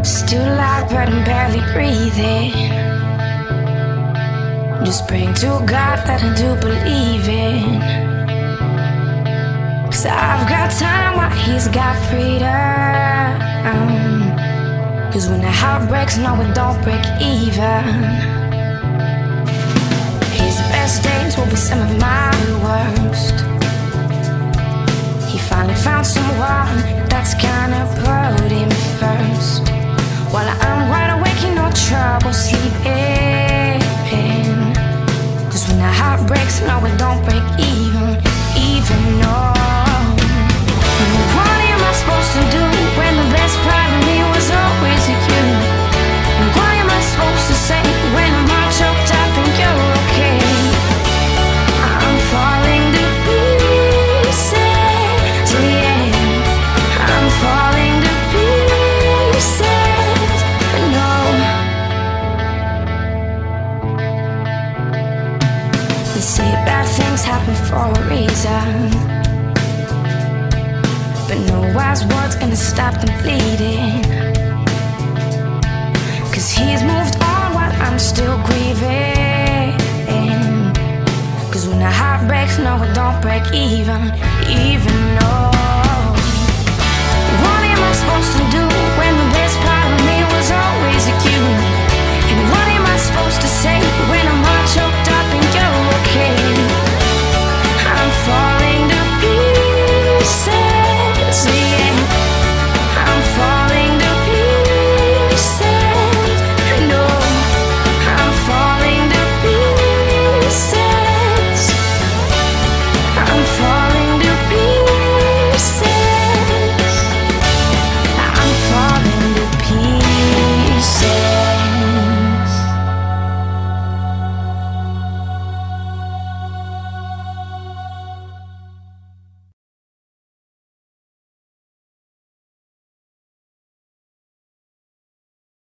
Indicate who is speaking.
Speaker 1: Still alive but I'm barely breathing. Just praying to God that I do believe in. 'Cause I've got time while he's got freedom. 'Cause when the heart breaks, no it don't break even. His best days will be some of my worst. He finally found someone that's gonna put him first. While I'm wide awake, you no trouble sleeping. 'Cause when the heart breaks, no it don't break even. Even no. What am I supposed to do when the best part of me was always you? And what am I supposed to say when I'm all choked up and you're okay? I'm falling to pieces, yeah. I'm falling to pieces, no. They say bad things happen for a reason, but no wise words gonna stop the bleeding. 'Cause he's moved on while I'm still grieving. 'Cause when the heart breaks, no it don't break even. Even